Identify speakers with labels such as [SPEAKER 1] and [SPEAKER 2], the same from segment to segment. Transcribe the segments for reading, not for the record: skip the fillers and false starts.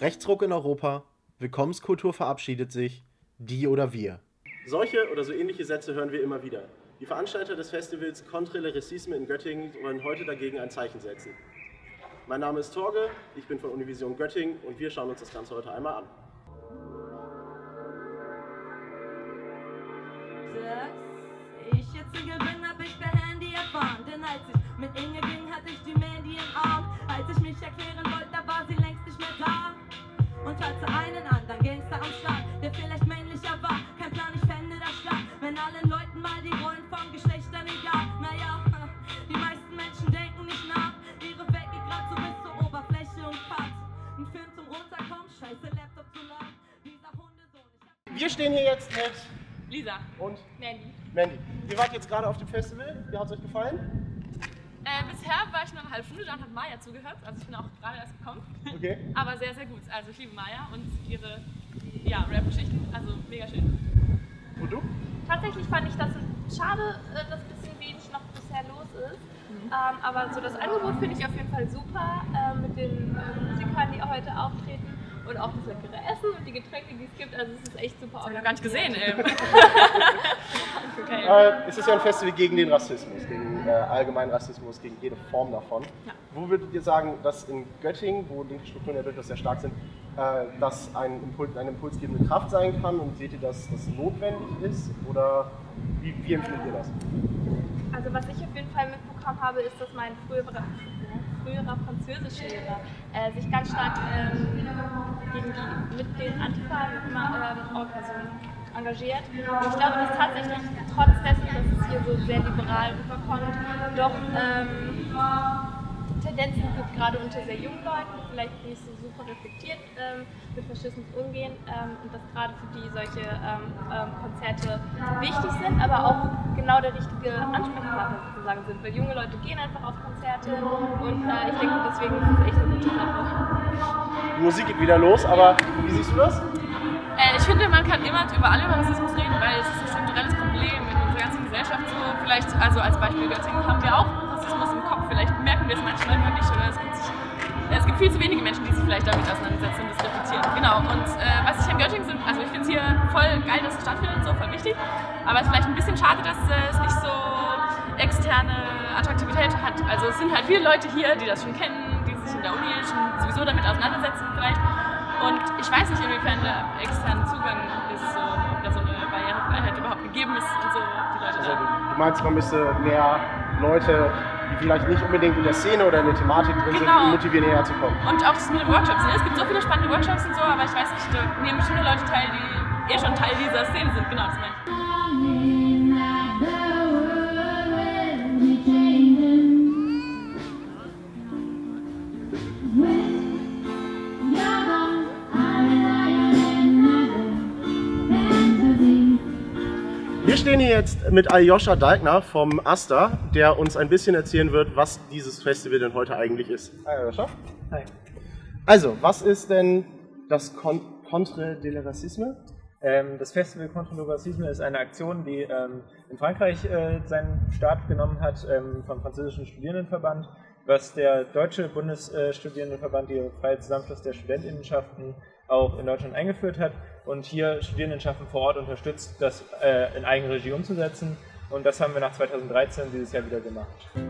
[SPEAKER 1] Rechtsruck in Europa, Willkommenskultur verabschiedet sich, die oder wir.
[SPEAKER 2] Solche oder so ähnliche Sätze hören wir immer wieder. Die Veranstalter des Festivals Contre le Racisme in Göttingen wollen heute dagegen ein Zeichen setzen. Mein Name ist Torge, ich bin von Univision Göttingen und wir schauen uns das Ganze heute einmal an.
[SPEAKER 3] Dass ich jetzt Single bin, hab ich per Handy erfahren. Denn als ich mit Inge ging, hatte ich die Mandy im Arm. Als ich mich erklären wollte, da war sie längst nicht mehr da. Und hatte einen anderen Gangster am Start, der vielleicht männlicher war. Kein Plan, ich fände das stark, wenn allen Leuten mal die Rollen von Geschlechtern egal. Naja, die meisten Menschen denken nicht nach. Ihre Welt geht grad so bis zur Oberfläche und Cut. Ein Film zum Runterkommen, scheiße Laptop zu laden. Dieser Hundesohn.
[SPEAKER 2] Wir stehen hier jetzt mit
[SPEAKER 4] Lisa.
[SPEAKER 2] Und
[SPEAKER 4] Mandy.
[SPEAKER 2] Ihr wart jetzt gerade auf dem Festival, wie hat es euch gefallen?
[SPEAKER 4] Bisher war ich nur eine halbe Stunde, dann hat Maya zugehört, also ich bin auch gerade erst gekommen.
[SPEAKER 2] Okay.
[SPEAKER 4] Aber sehr, sehr gut. Also ich liebe Maya und ihre Rap-Geschichten, also mega schön.
[SPEAKER 2] Und du?
[SPEAKER 5] Tatsächlich fand ich das schade, dass ein bisschen wenig noch bisher los ist. Aber so das Angebot finde ich auf jeden Fall super mit den Musikern, die heute auftreten. Und auch das leckere Essen und die Getränke, die es gibt. Also es ist echt super.
[SPEAKER 4] Das habe ich noch gar nicht gesehen, ey.
[SPEAKER 2] Okay. Es ist ja ein Festival gegen den Rassismus, gegen allgemeinen Rassismus, gegen jede Form davon.
[SPEAKER 4] Ja.
[SPEAKER 2] Wo würdet ihr sagen, dass in Göttingen, wo linke Strukturen ja durchaus sehr stark sind, das eine impulsgebende Kraft sein kann? Und seht ihr, dass das notwendig ist? Oder wie empfindet ihr das?
[SPEAKER 5] Also was ich auf jeden Fall mitbekommen habe, ist, dass mein früherer Französischlehrer sich ganz stark mit den Antifa-Organisationen engagiert. Und ich glaube, dass tatsächlich trotz dessen, dass es hier so sehr liberal rüberkommt, doch Tendenzen gibt, gerade unter sehr jungen Leuten, die vielleicht nicht so super reflektiert mit Faschismus umgehen und dass gerade für die solche Konzerte wichtig sind, aber auch genau der richtige Ansprechpartner sozusagen sind, weil junge Leute gehen einfach auf Konzerte und ich denke, deswegen ist es echt eine gute Sache.
[SPEAKER 2] Die Musik geht wieder los, aber wie siehst du das?
[SPEAKER 4] Ich finde, man kann immer überall über Rassismus reden, weil es ist ein strukturelles Problem in unserer ganzen Gesellschaft. So, vielleicht, also als Beispiel Göttingen haben wir auch Rassismus im Kopf, vielleicht merken wir es manchmal nur nicht oder es gibt viel zu wenige Menschen, die sich vielleicht damit auseinandersetzen und das reflektieren. Genau, und was ich an Göttingen sind, also ich finde es hier voll geil, dass es stattfindet, so voll wichtig, aber es ist vielleicht ein bisschen schade, dass es nicht so externe Attraktivität hat. Also es sind halt viele Leute hier, die das schon kennen, die sich in der Uni schon sowieso damit auseinandersetzen vielleicht. Und ich weiß nicht, inwiefern der externe Zugang ist, so, ob da so eine Barrierefreiheit überhaupt gegeben ist und so, die Leute
[SPEAKER 2] Also,
[SPEAKER 4] da.
[SPEAKER 2] du meinst, man müsste mehr Leute, die vielleicht nicht unbedingt in der Szene oder in der Thematik drin sind, motivieren, näher zu kommen.
[SPEAKER 4] Und auch das mit den Workshops. Ne? Es gibt so viele spannende Workshops und so, aber ich weiß nicht, da nehmen bestimmt Leute teil, die schon Teil dieser Szene sind. Genau, das meine ich.
[SPEAKER 2] Wir stehen hier jetzt mit Aljoscha Dalkner vom AStA, der uns ein bisschen erzählen wird, was dieses Festival denn heute eigentlich ist. Hi Aljoscha.
[SPEAKER 6] Hi.
[SPEAKER 2] Also, was ist denn das Contre le Racisme?
[SPEAKER 6] Das Festival Contre le Racisme ist eine Aktion, die in Frankreich seinen Start genommen hat vom französischen Studierendenverband, was der deutsche Bundesstudierendenverband, der freie Zusammenschluss der Studentinnenschaften, auch in Deutschland eingeführt hat und hier Studierendenschaften vor Ort unterstützt, das in Eigenregie umzusetzen. Und das haben wir nach 2013 dieses Jahr wieder gemacht.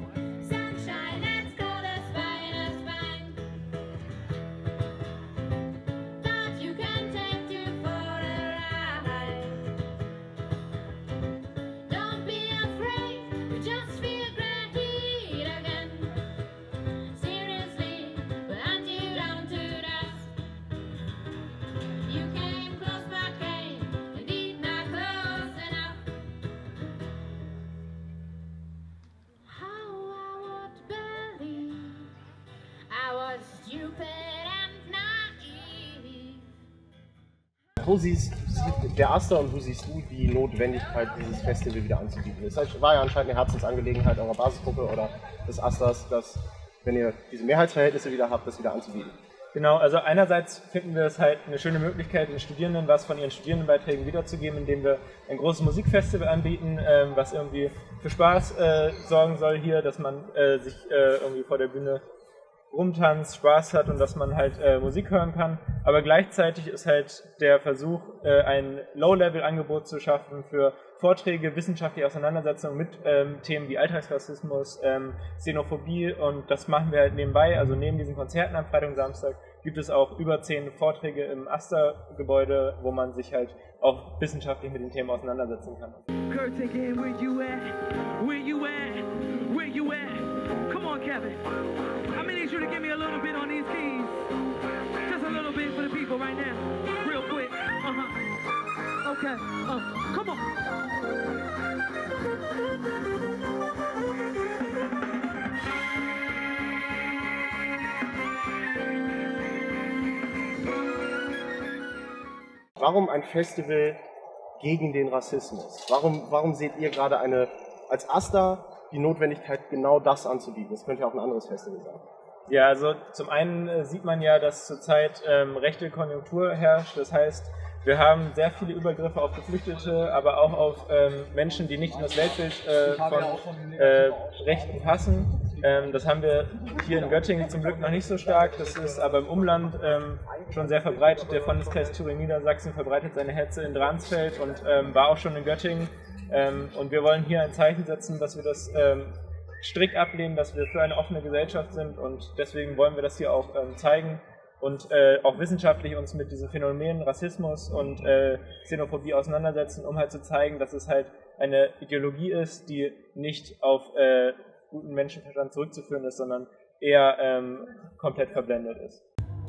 [SPEAKER 2] Wo sieht der AStA und wo siehst du die Notwendigkeit, dieses Festival wieder anzubieten? Es war ja anscheinend eine Herzensangelegenheit eurer Basisgruppe oder des AStAs, dass, wenn ihr diese Mehrheitsverhältnisse wieder habt, das wieder anzubieten.
[SPEAKER 6] Genau, also einerseits finden wir es halt eine schöne Möglichkeit, den Studierenden was von ihren Studierendenbeiträgen wiederzugeben, indem wir ein großes Musikfestival anbieten, was irgendwie für Spaß sorgen soll hier, dass man sich irgendwie vor der Bühne rumtanzt, Spaß hat und dass man halt Musik hören kann. Aber gleichzeitig ist halt der Versuch, ein Low-Level-Angebot zu schaffen für Vorträge, wissenschaftliche Auseinandersetzungen mit Themen wie Alltagsrassismus, Xenophobie, und das machen wir halt nebenbei. Also neben diesen Konzerten am Freitag und Samstag gibt es auch über 10 Vorträge im AStA-Gebäude, wo man sich halt auch wissenschaftlich mit den Themen auseinandersetzen kann.
[SPEAKER 7] Kurt again, where you at? Where you at? Where you at? Come on, Kevin. I'm gonna need you to give me a little bit on these keys. Just a little bit for the people right now. Real quick. Okay. Come on.
[SPEAKER 2] Warum ein Festival gegen den Rassismus? Warum seht ihr gerade als AStA die Notwendigkeit, genau das anzubieten? Das könnte ja auch ein anderes Festival sein.
[SPEAKER 6] Ja, also zum einen sieht man ja, dass zurzeit rechte Konjunktur herrscht. Das heißt, wir haben sehr viele Übergriffe auf Geflüchtete, aber auch auf Menschen, die nicht in das Weltbild von Rechten passen. Das haben wir hier in Göttingen zum Glück noch nicht so stark. Das ist aber im Umland schon sehr verbreitet. Der Freundeskreis Thüringen-Niedersachsen verbreitet seine Hetze in Dransfeld und war auch schon in Göttingen. Und wir wollen hier ein Zeichen setzen, dass wir das strikt ablehnen, dass wir für eine offene Gesellschaft sind, und deswegen wollen wir das hier auch zeigen und auch wissenschaftlich uns mit diesen Phänomenen Rassismus und Xenophobie auseinandersetzen, um halt zu zeigen, dass es halt eine Ideologie ist, die nicht auf guten Menschenverstand zurückzuführen ist, sondern eher komplett verblendet ist.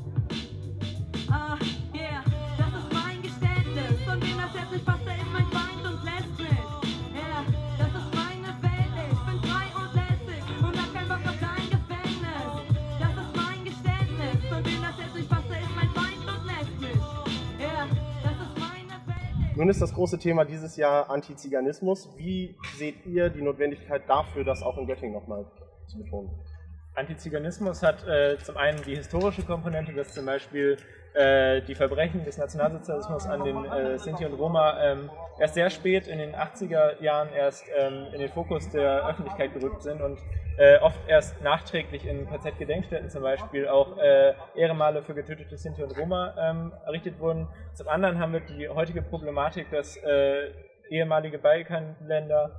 [SPEAKER 3] Yeah, das ist mein Geständnis. Von wem das jetzt nicht passt, der ist mein Feind und lässt mich. Ja, das ist meine Welt. Ich bin frei und lässig und hab keinen Bock auf dein Gefängnis. Das ist mein Geständnis. Von wem das jetzt nicht passt, der ist mein Feind und lässt mich. Ja, das ist meine Welt.
[SPEAKER 2] Nun ist das große Thema dieses Jahr Antiziganismus. Wie seht ihr die Notwendigkeit dafür, das auch in Göttingen nochmal zu betonen?
[SPEAKER 6] Antiziganismus hat zum einen die historische Komponente, dass zum Beispiel die Verbrechen des Nationalsozialismus an den Sinti und Roma erst sehr spät in den 80er Jahren erst in den Fokus der Öffentlichkeit gerückt sind und oft erst nachträglich in KZ-Gedenkstätten zum Beispiel auch Ehrenmale für getötete Sinti und Roma errichtet wurden. Zum anderen haben wir die heutige Problematik, dass ehemalige Balkanländer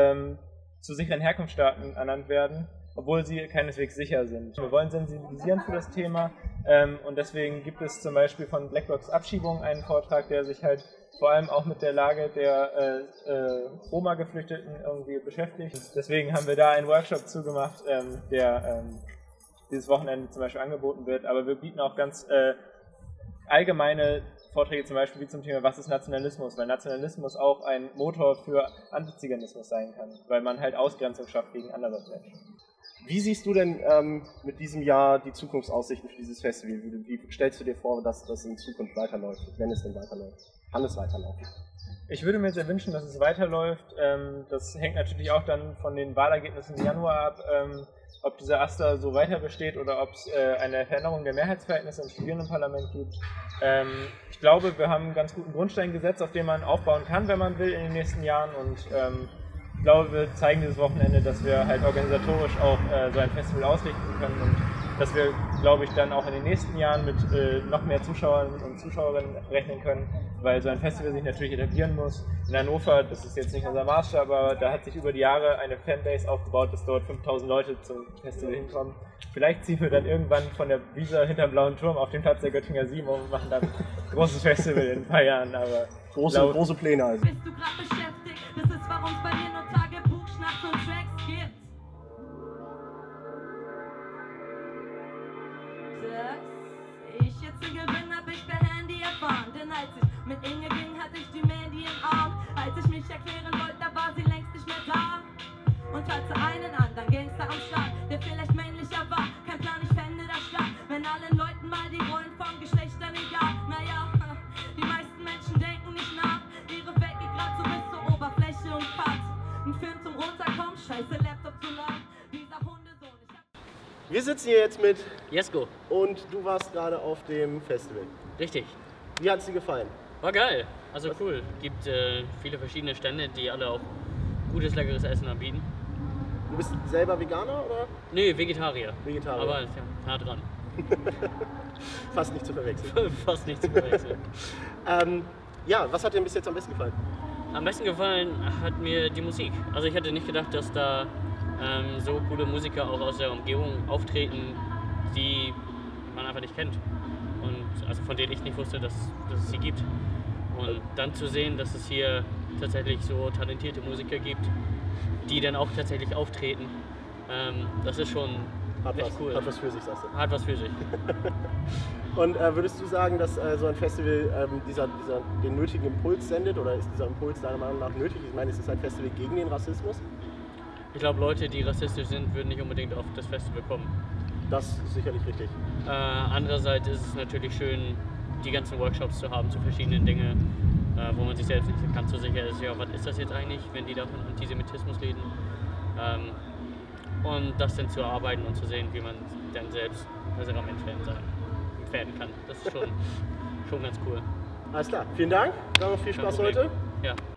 [SPEAKER 6] zu sicheren Herkunftsstaaten ernannt werden, obwohl sie keineswegs sicher sind. Wir wollen sensibilisieren für das Thema und deswegen gibt es zum Beispiel von Black Blocs Abschiebung einen Vortrag, der sich halt vor allem auch mit der Lage der Roma-Geflüchteten irgendwie beschäftigt. Deswegen haben wir da einen Workshop zugemacht, der dieses Wochenende zum Beispiel angeboten wird, aber wir bieten auch ganz allgemeine Vorträge zum Beispiel wie zum Thema Was ist Nationalismus? Weil Nationalismus auch ein Motor für Antiziganismus sein kann, weil man halt Ausgrenzung schafft gegen andere Menschen.
[SPEAKER 2] Wie siehst du denn mit diesem Jahr die Zukunftsaussichten für dieses Festival? Wie stellst du dir vor, dass das in Zukunft weiterläuft, wenn es denn weiterläuft? Kann es weiterlaufen?
[SPEAKER 6] Ich würde mir sehr wünschen, dass es weiterläuft. Das hängt natürlich auch dann von den Wahlergebnissen im Januar ab, ob dieser AStA so weiter besteht oder ob es eine Veränderung der Mehrheitsverhältnisse im Studierendenparlament gibt. Ich glaube, wir haben einen ganz guten Grundstein gesetzt, auf den man aufbauen kann, wenn man will, in den nächsten Jahren. Und ich glaube, wir zeigen dieses Wochenende, dass wir halt organisatorisch auch so ein Festival ausrichten können und dass wir, glaube ich, dann auch in den nächsten Jahren mit noch mehr Zuschauern und Zuschauerinnen rechnen können, weil so ein Festival sich natürlich etablieren muss. In Hannover, das ist jetzt nicht unser Maßstab, aber da hat sich über die Jahre eine Fanbase aufgebaut, dass dort 5000 Leute zum Festival hinkommen. Vielleicht ziehen wir dann irgendwann von der Wiese hinterm Blauen Turm auf den Platz der Göttinger 7 und machen dann ein großes Festival in ein paar Jahren. Aber
[SPEAKER 2] große Pläne also.
[SPEAKER 3] Bist du gerade beschäftigt? Das ist, warum es bei mir nur Tagebuch, Schnaps und Tracks gibt. Dass ich jetzt Single bin, hab ich per Handy erfahren. Denn als ich mit Inge ging, hatte ich die Mandy im Arm. Als ich mich erklären wollte, da war sie längst nicht mehr da. Und hatte einen anderen Gangster am Start, der vielleicht männlicher war. Kein Plan, ich fände das stark, wenn allen Leuten mal die Rollen von Geschlechtern egal. Naja, die meisten Menschen denken nicht nach. Ihre Welt geht grad so bis zur Oberfläche und Cut. Ein Film zum Runterkommen, scheiße Laptop zu laden. Dieser Hundesohn,
[SPEAKER 2] Wir sitzen hier jetzt mit
[SPEAKER 8] Jesko.
[SPEAKER 2] Und du warst gerade auf dem Festival.
[SPEAKER 8] Richtig.
[SPEAKER 2] Wie hat es dir gefallen?
[SPEAKER 8] War geil. Also cool. Gibt viele verschiedene Stände, die alle auch gutes, leckeres Essen anbieten.
[SPEAKER 2] Du bist selber Veganer oder?
[SPEAKER 8] Nee, Vegetarier.
[SPEAKER 2] Vegetarier.
[SPEAKER 8] Aber ja, nah dran.
[SPEAKER 2] Fast nicht zu verwechseln.
[SPEAKER 8] Fast nicht zu verwechseln.
[SPEAKER 2] Ja, was hat dir bis jetzt am besten gefallen?
[SPEAKER 8] Am besten gefallen hat mir die Musik. Also ich hätte nicht gedacht, dass da so coole Musiker auch aus der Umgebung auftreten, die man einfach nicht kennt. Und also von denen ich nicht wusste, dass es sie gibt. Und dann zu sehen, dass es hier tatsächlich so talentierte Musiker gibt, die dann auch tatsächlich auftreten, das ist schon echt cool.
[SPEAKER 2] Hat was für sich, sagst du.
[SPEAKER 8] Hat was für sich.
[SPEAKER 2] Und würdest du sagen, dass so ein Festival den nötigen Impuls sendet, oder ist dieser Impuls deiner Meinung nach nötig? Ich meine, es ist ein Festival gegen den Rassismus.
[SPEAKER 8] Ich glaube, Leute, die rassistisch sind, würden nicht unbedingt auf das Festival kommen.
[SPEAKER 2] Das ist sicherlich richtig.
[SPEAKER 8] Andererseits ist es natürlich schön, die ganzen Workshops zu haben zu verschiedenen Dingen, wo man sich selbst nicht ganz so sicher ist, ja, was ist das jetzt eigentlich, wenn die da von Antisemitismus reden. Und das dann zu erarbeiten und zu sehen, wie man dann selbst ein besserer Mensch werden kann. Das ist schon ganz cool.
[SPEAKER 2] Alles klar, vielen Dank. Dann noch viel Spaß heute.
[SPEAKER 8] Ja.